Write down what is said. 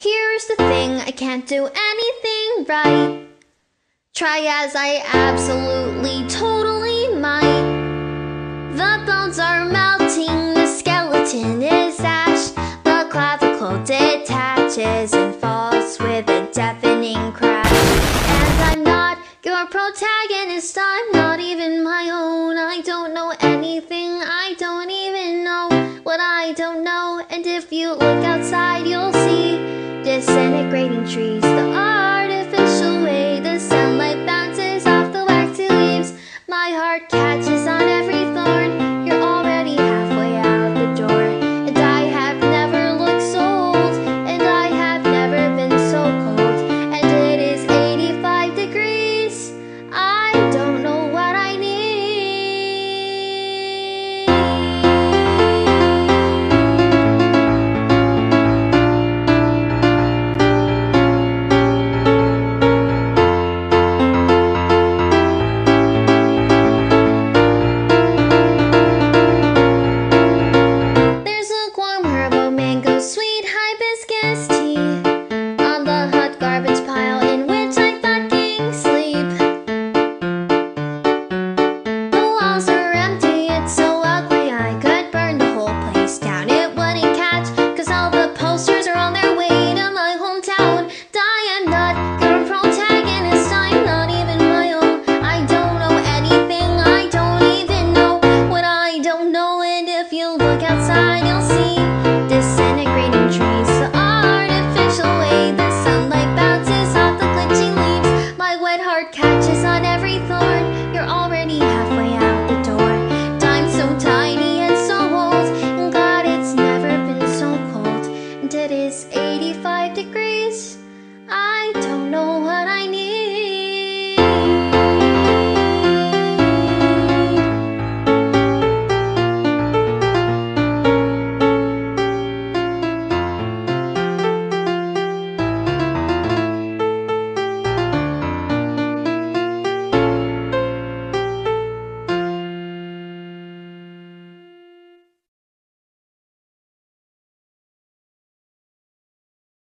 Here's the thing, I can't do anything right. Try as I absolutely, totally might. The bones are melting, the skeleton is ash. The clavicle detaches and falls with a deafening crash. And I'm not your protagonist, I'm not even my own. I don't know anything, I don't even know what I don't know. And if you look outside, you'll see disintegrating trees. The